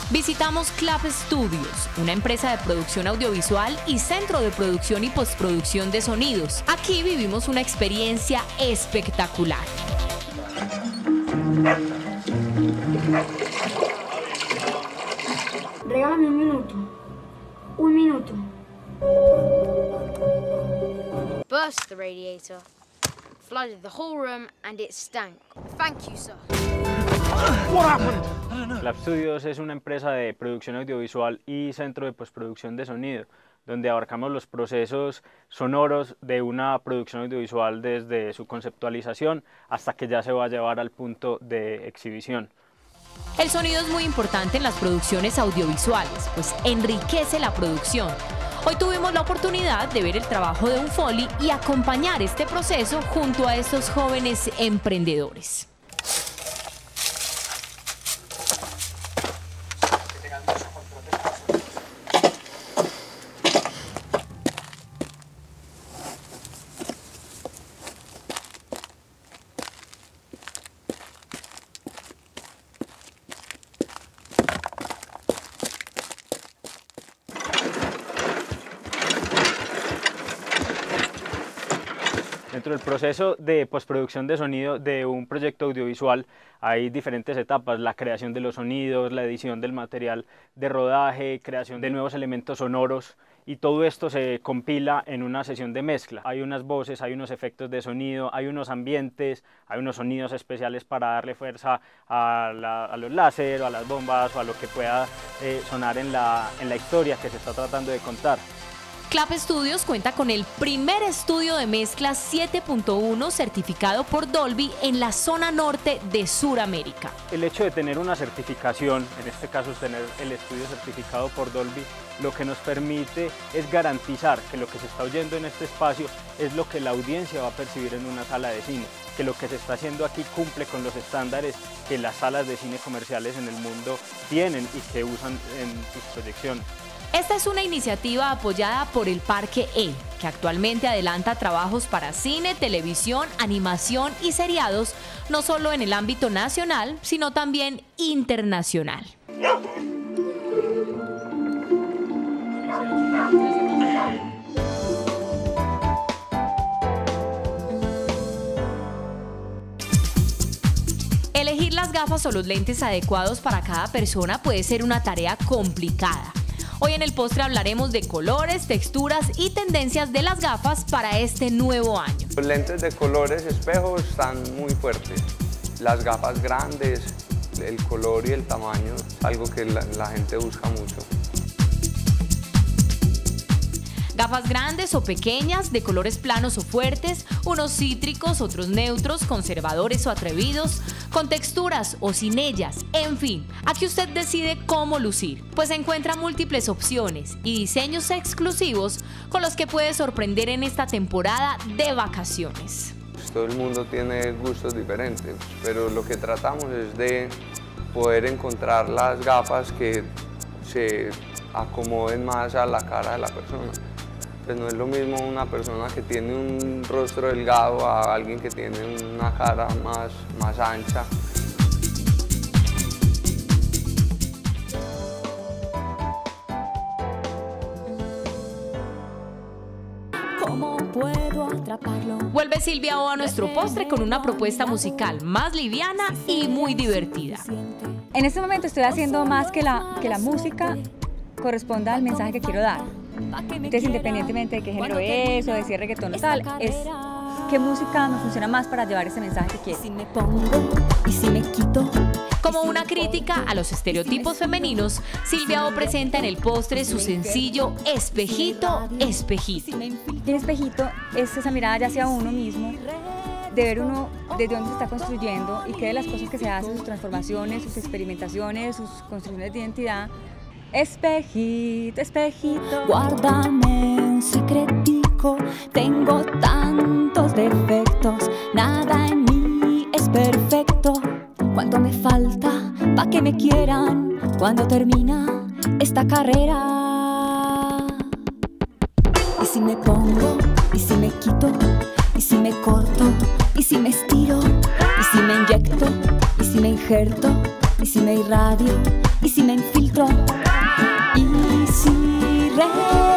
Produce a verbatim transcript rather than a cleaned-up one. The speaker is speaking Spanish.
Visitamos Clap Studios, una empresa de producción audiovisual y centro de producción y postproducción de sonidos. Aquí vivimos una experiencia espectacular. Regálame un minuto. Un minuto. Burst the radiator, flooded the whole room, and it stank. Thank you, sir. What happened? Clap Studios es una empresa de producción audiovisual y centro de postproducción de sonido, donde abarcamos los procesos sonoros de una producción audiovisual desde su conceptualización hasta que ya se va a llevar al punto de exhibición. El sonido es muy importante en las producciones audiovisuales, pues enriquece la producción. Hoy tuvimos la oportunidad de ver el trabajo de un Foley y acompañar este proceso junto a estos jóvenes emprendedores. Dentro del proceso de postproducción de sonido de un proyecto audiovisual hay diferentes etapas: la creación de los sonidos, la edición del material de rodaje, creación de nuevos elementos sonoros, y todo esto se compila en una sesión de mezcla. Hay unas voces, hay unos efectos de sonido, hay unos ambientes, hay unos sonidos especiales para darle fuerza a, la, a los láser o a las bombas o a lo que pueda eh, sonar en la, en la historia que se está tratando de contar. Clap Studios cuenta con el primer estudio de mezcla siete punto uno certificado por Dolby en la zona norte de Sudamérica. El hecho de tener una certificación, en este caso tener el estudio certificado por Dolby, lo que nos permite es garantizar que lo que se está oyendo en este espacio es lo que la audiencia va a percibir en una sala de cine, que lo que se está haciendo aquí cumple con los estándares que las salas de cine comerciales en el mundo tienen y que usan en sus proyecciones. Esta es una iniciativa apoyada por el Parque E, que actualmente adelanta trabajos para cine, televisión, animación y seriados, no solo en el ámbito nacional, sino también internacional. Elegir las gafas o los lentes adecuados para cada persona puede ser una tarea complicada. Hoy en el postre hablaremos de colores, texturas y tendencias de las gafas para este nuevo año. Los lentes de colores espejos están muy fuertes. Las gafas grandes, el color y el tamaño es algo que la, la gente busca mucho. Gafas grandes o pequeñas, de colores planos o fuertes, unos cítricos, otros neutros, conservadores o atrevidos, con texturas o sin ellas, en fin, aquí usted decide cómo lucir, pues encuentra múltiples opciones y diseños exclusivos con los que puede sorprender en esta temporada de vacaciones. Todo el mundo tiene gustos diferentes, pero lo que tratamos es de poder encontrar las gafas que se acomoden más a la cara de la persona. Pues no es lo mismo una persona que tiene un rostro delgado a alguien que tiene una cara más, más ancha. ¿Cómo puedo atraparlo? Vuelve Silvia O a nuestro postre con una propuesta musical más liviana y muy divertida. En este momento estoy haciendo más que la, que la música corresponda al mensaje que quiero dar. Entonces, independientemente de qué género es o de si es reggaetón o tal, es qué música me funciona más para llevar ese mensaje que quiero. Si me pongo y si me quito. Como una crítica a los estereotipos femeninos, Silvia O presenta en el postre su sencillo Espejito, Espejito. El espejito es esa mirada ya hacia uno mismo, de ver uno desde dónde se está construyendo y qué de las cosas que se hacen, sus transformaciones, sus experimentaciones, sus construcciones de identidad. Espejito, espejito, guárdame un secretico, tengo tantos defectos, nada en mí es perfecto. ¿Cuánto me falta pa' que me quieran cuando termina esta carrera? Y si me pongo, y si me quito, y si me corto, y si me estiro, y si me inyecto, y si me injerto, y si me irradio, y si me infiltro y si re